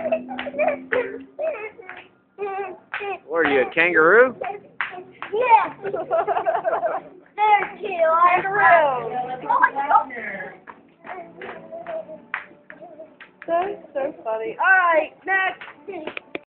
What are you, a kangaroo? Yeah. There's two. Kangaroo. So funny. All right, next.